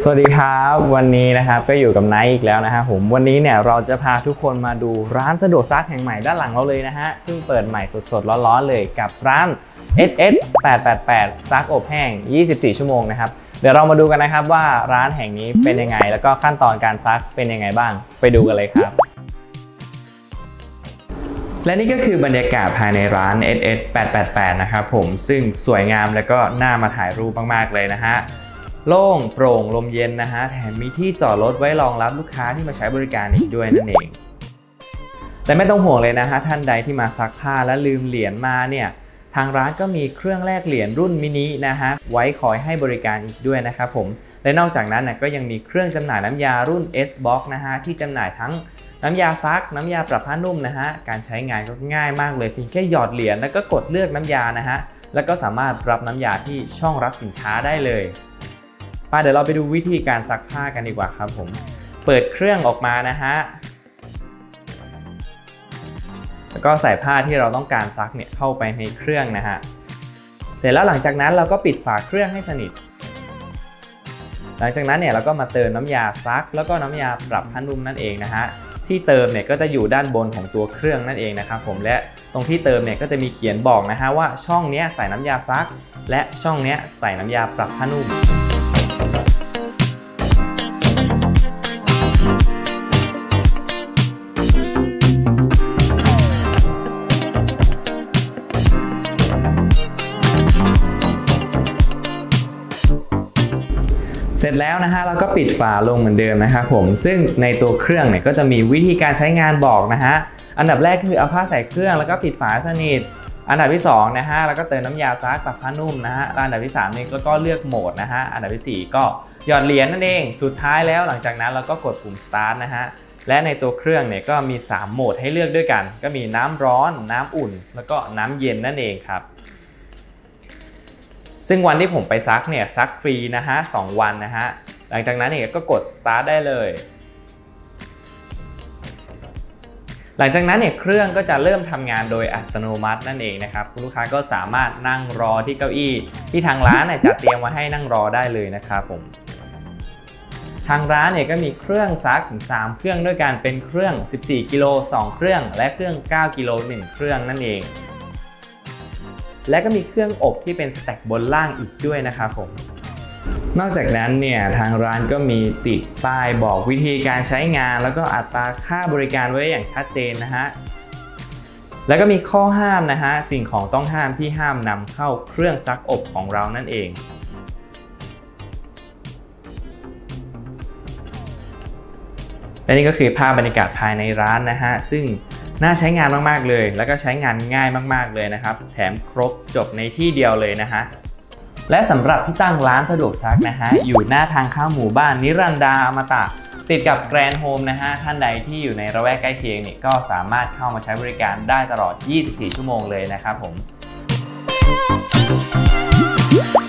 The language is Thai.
สวัสดีครับวันนี้นะครับก็อยู่กับไนท์อีกแล้วนะครับผมวันนี้เนี่ยเราจะพาทุกคนมาดูร้านสะดวกซักแห่งใหม่ด้านหลังเราเลยนะฮะเพิ่งเปิดใหม่สดๆร้อนๆเลยกับร้าน SS 888ซักอบแห้ง24ชั่วโมงนะครับเดี๋ยวเรามาดูกันนะครับว่าร้านแห่งนี้เป็นยังไงแล้วก็ขั้นตอนการซักเป็นยังไงบ้างไปดูกันเลยครับและนี่ก็คือบรรยากาศภายในร้าน SS 888นะครับผมซึ่งสวยงามและก็น่ามาถ่ายรูปมากๆเลยนะฮะโล่งโปร่งลมเย็นนะฮะแถมมีที่จอดรถไว้รองรับลูกค้าที่มาใช้บริการอีกด้วยนั่นเองแต่ไม่ต้องห่วงเลยนะฮะท่านใดที่มาซักผ้าและลืมเหรียญมาเนี่ยทางร้านก็มีเครื่องแลกเหรียญรุ่นมินินะฮะไว้คอยให้บริการอีกด้วยนะครับผมและนอกจากนั้นก็ยังมีเครื่องจำหน่ายน้ำยารุ่น S Box นะฮะที่จำหน่ายทั้งน้ำยาซักน้ำยาปรับผ้านุ่มนะฮะการใช้งานก็ง่ายมากเลยเพียงแค่หยอดเหรียญแล้วก็กดเลือกน้ำยานะฮะแล้วก็สามารถรับน้ำยาที่ช่องรับสินค้าได้เลยเดี๋ยวเราไปดูวิธีการซักผ้ากันดีกว่าครับผมเปิดเครื่องออกมานะฮะแล้วก็ใส่ผ้าที่เราต้องการซักเนี่ยเข้าไปในเครื่องนะฮะเสร็จแล้วหลังจากนั้นเราก็ปิดฝาเครื่องให้สนิทหลังจากนั้นเนี่ยเราก็มาเติมน้ำยาซักแล้วก็น้ำยาปรับผ้านุ่มนั่นเองนะฮะที่เติมเนี่ยก็จะอยู่ด้านบนของตัวเครื่องนั่นเองนะครับผมและตรงที่เติมเนี่ยก็จะมีเขียนบอกนะฮะว่าช่องนี้ใส่น้ำยาซักและช่องนี้ใส่น้ำยาปรับผ้านุ่มเสร็จแล้วนะฮะเราก็ปิดฝาลงเหมือนเดิมนะครับผมซึ่งในตัวเครื่องเนี่ยก็จะมีวิธีการใช้งานบอกนะฮะอันดับแรกคือเอาผ้าใส่เครื่องแล้วก็ปิดฝาสนิทอันดับที่2นะฮะแล้วก็เติมน้ำยาซักปรับผ้านุ่มนะฮะอันดับที่3เนี่ยก็เลือกโหมดนะฮะอันดับที่4ก็หยอดเหรียญนั่นเองสุดท้ายแล้วหลังจากนั้นเราก็กดปุ่ม start นะฮะและในตัวเครื่องเนี่ยก็มี3โหมดให้เลือกด้วยกันก็มีน้ำร้อนน้ำอุ่นแล้วก็น้ำเย็นนั่นเองครับซึ่งวันที่ผมไปซักเนี่ยซักฟรีนะฮะ2วันนะฮะหลังจากนั้นเนี่ยก็กด start ได้เลยหลังจากนั้นเนี่ยเครื่องก็จะเริ่มทำงานโดยอัตโนมัตินั่นเองนะครับคุณลูกค้าก็สามารถนั่งรอที่เก้าอี้ที่ทางร้านเนี่ยจัดเตรียมไว้ให้นั่งรอได้เลยนะครับผมทางร้านเนี่ยก็มีเครื่องซักถึง3เครื่องด้วยกันเป็นเครื่อง14กิโล2เครื่องและเครื่อง9กิโล1เครื่องนั่นเองและก็มีเครื่องอบที่เป็นสแต็กบนล่างอีกด้วยนะครับผมนอกจากนั้นเนี่ยทางร้านก็มีติดป้ายบอกวิธีการใช้งานแล้วก็อัตราค่าบริการไว้อย่างชัดเจนนะฮะแล้วก็มีข้อห้ามนะฮะสิ่งของต้องห้ามที่ห้ามนำเข้าเครื่องซักอบของเรานั่นเองและนี่ก็คือภาพบรรยากาศภายในร้านนะฮะซึ่งน่าใช้งานมากๆเลยแล้วก็ใช้งานง่ายมากๆเลยนะครับแถมครบจบในที่เดียวเลยนะฮะและสำหรับที่ตั้งร้านสะดวกซักนะฮะอยู่หน้าทางเข้าหมู่บ้านนิรันดาอมตะติดกับแกรนด์โฮมนะฮะท่านใดที่อยู่ในระแวกใกล้เคียงเนี่ยก็สามารถเข้ามาใช้บริการได้ตลอด24ชั่วโมงเลยนะครับผม